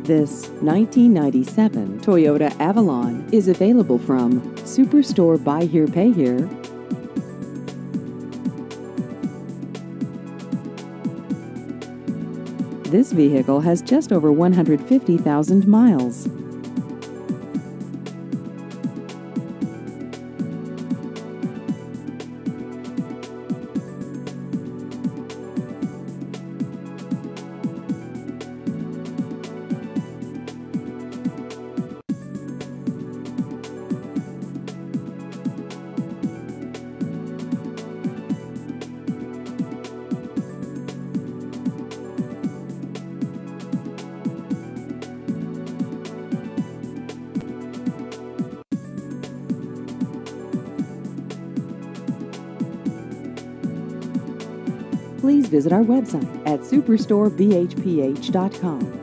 This 1997 Toyota Avalon is available from Superstore Buy Here Pay Here. This vehicle has just over 150,000 miles. Please visit our website at superstorebhph.com.